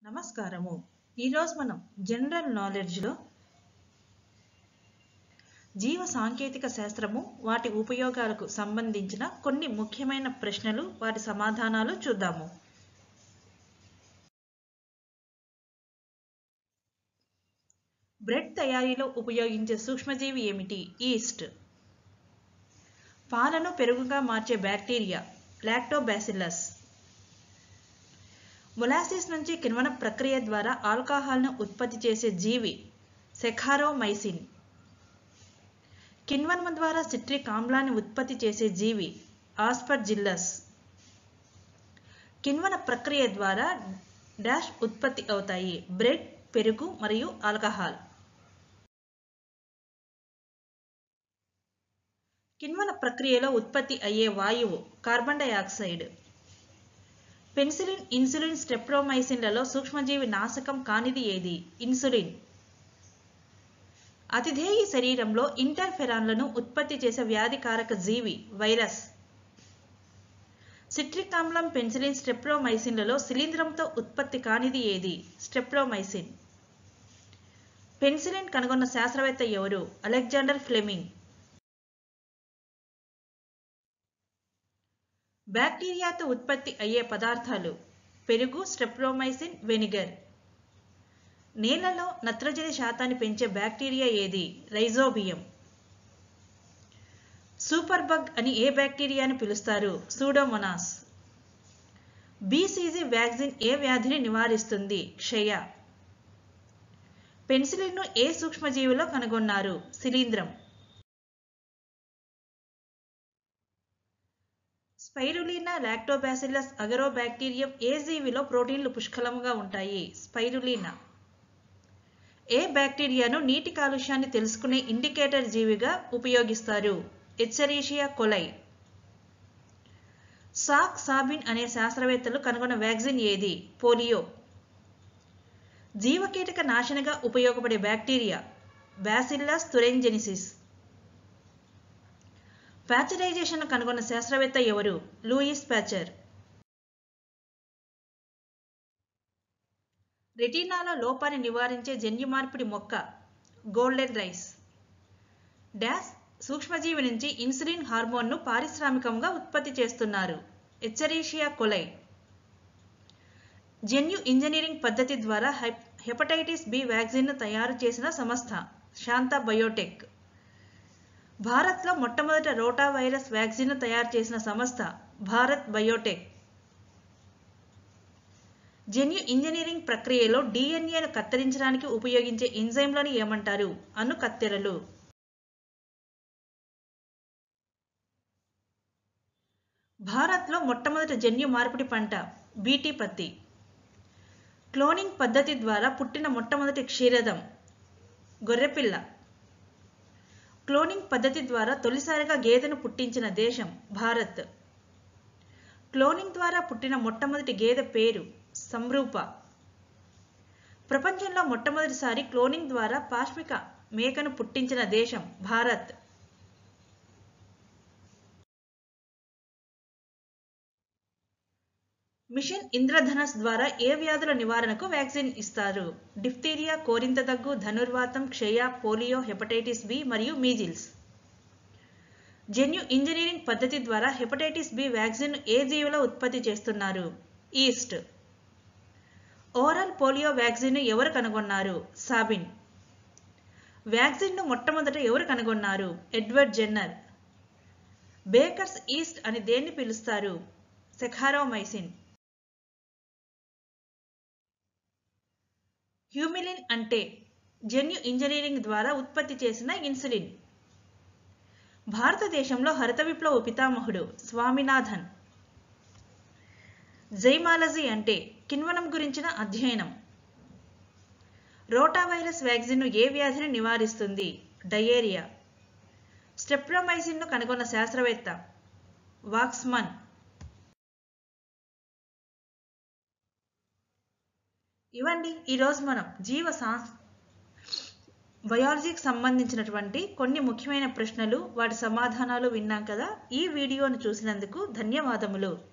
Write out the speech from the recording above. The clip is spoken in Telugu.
నమస్కారము. ఈరోజు మనం జనరల్ నాలెడ్జ్లో జీవ సాంకేతిక శాస్త్రము వాటి ఉపయోగాలకు సంబంధించిన కొన్ని ముఖ్యమైన ప్రశ్నలు వాటి సమాధానాలు చూద్దాము. బ్రెడ్ తయారీలో ఉపయోగించే సూక్ష్మజీవి ఏమిటి? ఈస్ట్. పాలను పెరుగుగా మార్చే బ్యాక్టీరియా లాక్టోబాసిల్లస్. మొలాసిస్ నుంచి కిణ్వన ప్రక్రియ ద్వారా ఆల్కహాల్ను ఉత్పత్తి చేసే జీవి సెకారోమైసిన్. కిణ్వనము ద్వారా సిట్రిక్ ఆమ్లాన్ని ఉత్పత్తి చేసే జీవి ఆస్పర్జిల్లస్. కిణ్వన ప్రక్రియ ద్వారా డాష్ ఉత్పత్తి అవుతాయి బ్రెడ్, పెరుగు మరియు ఆల్కహాల్. కిణ్వన ప్రక్రియలో ఉత్పత్తి అయ్యే వాయువు కార్బన్ డయాక్సైడ్. పెన్సిలిన్, ఇన్సులిన్, స్ట్రెప్టోమైసిన్లలో సూక్ష్మజీవి నాశకం కానిది ఏది? ఇన్సులిన్. అతిధేయి శరీరంలో ఇంటర్ఫెరాన్లను ఉత్పత్తి చేసే వ్యాధికారక జీవి వైరస్. సిట్రిక్ ఆమ్లం, పెన్సిలిన్, స్ట్రెప్టోమైసిన్లలో శిలీంధ్రంతో ఉత్పత్తి కానిది ఏది? స్ట్రెప్టోమైసిన్. పెన్సిలిన్ కనుగొన్న శాస్త్రవేత్త ఎవరు? Alexander Fleming. బ్యాక్టీరియాతో ఉత్పత్తి అయ్యే పదార్థాలు పెరుగు, స్ట్రెప్టోమైసిన్, వెనిగర్. నేలలో నత్రజని శాతాన్ని పెంచే బ్యాక్టీరియా ఏది? రైజోబియం. సూపర్ బగ్ అని ఏ బ్యాక్టీరియాని పిలుస్తారు? సూడోమోనాస్. BCG వ్యాక్సిన్ ఏ వ్యాధిని నివారిస్తుంది? క్షయ. పెన్సిలిన్ను ఏ సూక్ష్మజీవిలో కనుగొన్నారు? శిలీంధ్రం. స్పైరులీనా, లాక్టోబాసిల్లస్, అగరోబాక్టీరియం ఏ జీవిలో ప్రోటీన్లు పుష్కలంగా ఉంటాయి? స్పైరులీనా. ఏ బ్యాక్టీరియాను నీటి కాలుష్యాన్ని తెలుసుకునే ఇండికేటర్ జీవిగా ఉపయోగిస్తారు? ఎచ్చెరీషియా కొలై. సాక్, సాబిన్ అనే శాస్త్రవేత్తలు కనుగొన్న వ్యాక్సిన్ ఏది? పోలియో. జీవకీటక నాశనగా ఉపయోగపడే బ్యాక్టీరియా బాసిల్లస్ తురింజెన్సిస్. ప్యాచరైజేషన్ కనుగొన్న శాస్త్రవేత్త ఎవరు? Louis Pasteur. రెటీనాలో లోపాన్ని నివారించే జన్యుమార్పిడి మొక్క గోల్డెన్ రైస్. డాష్ సూక్ష్మజీవి నుంచి ఇన్సులిన్ హార్మోన్ను పారిశ్రామికంగా ఉత్పత్తి చేస్తున్నారు? ఎచ్చెరీషియా కొలై. జన్యు ఇంజనీరింగ్ పద్ధతి ద్వారా హెపటైటిస్ బి వ్యాక్సిన్ను తయారు చేసిన సంస్థ శాంతా బయోటెక్. భారత్లో మొట్టమొదట రోటా వైరస్ వ్యాక్సిన్ను తయారు చేసిన సంస్థ భారత్ బయోటెక్. జన్యు ఇంజనీరింగ్ ప్రక్రియలో DNAను కత్తిరించడానికి ఉపయోగించే ఎంజైమ్లను ఏమంటారు? అణు కత్తెరలు. భారత్లో మొట్టమొదటి జన్యు మార్పిడి పంట బీటీ పత్తి. క్లోనింగ్ పద్ధతి ద్వారా పుట్టిన మొట్టమొదటి క్షీరదం గొర్రెపిల్ల. క్లోనింగ్ పద్ధతి ద్వారా తొలిసారిగా గేదెను పుట్టించిన దేశం భారత్. క్లోనింగ్ ద్వారా పుట్టిన మొట్టమొదటి గేదె పేరు సంరూప. ప్రపంచంలో మొట్టమొదటిసారి క్లోనింగ్ ద్వారా పాష్మిక మేకను పుట్టించిన దేశం భారత్. మిషన్ ఇంద్రధనస్ ద్వారా ఏ వ్యాధుల నివారణకు వ్యాక్సిన్ ఇస్తారు? డిఫ్తీరియా, కోరింత దగ్గు, ధనుర్వాతం, క్షయ, పోలియో, హెపటైటిస్ బి మరియు మీజిల్స్. జన్యు ఇంజనీరింగ్ పద్ధతి ద్వారా హెపటైటిస్ బి వ్యాక్సిన్ ఏ జీవిలో ఉత్పత్తి చేస్తున్నారు? ఈస్ట్. ఓరల్ పోలియో వ్యాక్సిన్ను ఎవరు కనుగొన్నారు? సాబిన్. వ్యాక్సిన్ను మొట్టమొదట ఎవరు కనుగొన్నారు? Edward Jenner. బేకర్స్ ఈస్ట్ అని దేన్ని పిలుస్తారు? సెకారోమైసిన్. హ్యూమిలిన్ అంటే జన్యు ఇంజనీరింగ్ ద్వారా ఉత్పత్తి చేసిన ఇన్సులిన్. భారతదేశంలో హరిత విప్లవ పితామహుడు స్వామినాథన్. జైమాలజీ అంటే కిణ్వనం గురించిన అధ్యయనం. రోటా వైరస్ వ్యాక్సిన్ను ఏ వ్యాధిని నివారిస్తుంది? డయేరియా. స్ట్రెప్టోమైసిన్ను కనుగొన్న శాస్త్రవేత్త వాక్స్మన్. ఇవండి ఈరోజు మనం బయాలజీకి సంబంధించినటువంటి కొన్ని ముఖ్యమైన ప్రశ్నలు వాటి సమాధానాలు విన్నాం కదా. ఈ వీడియోను చూసినందుకు ధన్యవాదములు.